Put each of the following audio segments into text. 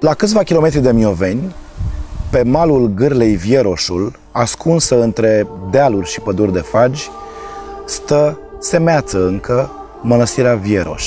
La câțiva kilometri de Mioveni, pe malul Gârlei Vieroșul, ascunsă între dealuri și păduri de fagi, stă, semeață încă, mănăstirea Vieroș.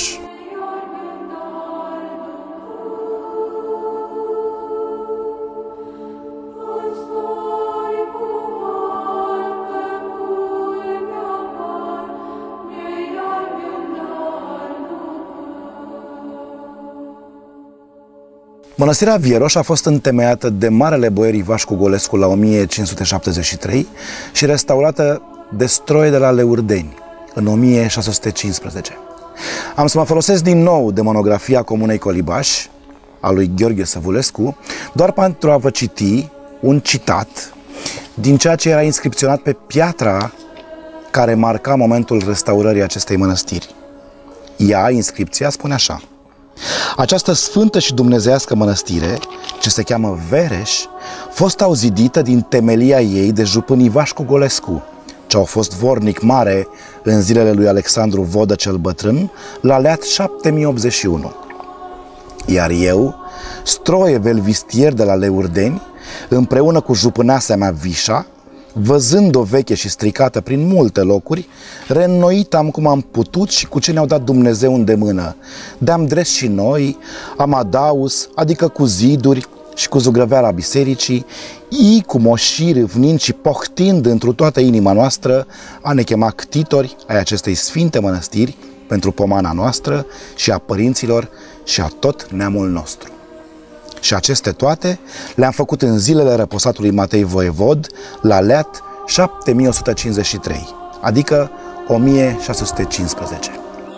Mănăstirea Vieroș a fost întemeiată de marele boier Ivașcu Golescu la 1573 și restaurată de Stroie de la Leurdeni în 1615. Am să mă folosesc din nou de monografia Comunei Colibaș a lui Gheorghe Săvulescu doar pentru a vă citi un citat din ceea ce era inscripționat pe piatra care marca momentul restaurării acestei mănăstiri. Inscripția spune așa: această sfântă și dumnezeiască mănăstire, ce se cheamă Vereș, fost auzidită din temelia ei de jupân Ivașcu Golescu, ce au fost vornic mare în zilele lui Alexandru Vodă cel Bătrân, la leat 7081. Iar eu, Stroie Velvistier de la Leurdeni, împreună cu jupâneasa mea Vișa, văzând-o veche și stricată prin multe locuri, reînnoit am cum am putut și cu ce ne-au dat Dumnezeu îndemână. De-am dres și noi, am adaus, adică cu ziduri și cu zugrăveala bisericii, cu moșiri vnind și pohtind întru toată inima noastră, a ne chema ctitori ai acestei sfinte mănăstiri pentru pomana noastră și a părinților și a tot neamul nostru. Și aceste toate le-am făcut în zilele răposatului Matei Voievod, la leat 7153, adică 1615.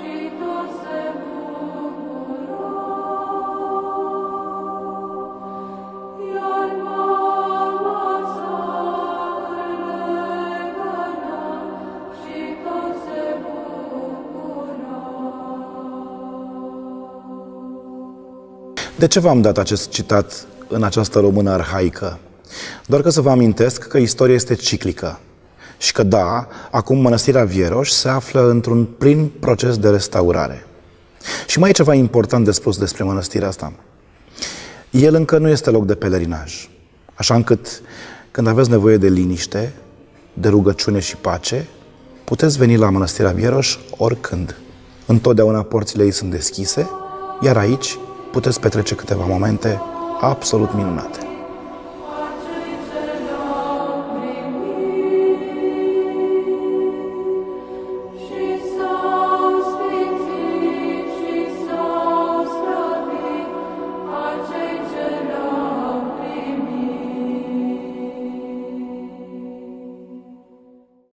De ce v-am dat acest citat în această română arhaică? Doar că să vă amintesc că istoria este ciclică și că, da, acum mănăstirea Vieroș se află într-un plin proces de restaurare. Și mai e ceva important de spus despre mănăstirea asta. El încă nu este loc de pelerinaj, așa încât când aveți nevoie de liniște, de rugăciune și pace, puteți veni la mănăstirea Vieroș oricând. Întotdeauna porțile ei sunt deschise, iar aici puteți petrece câteva momente absolut minunate.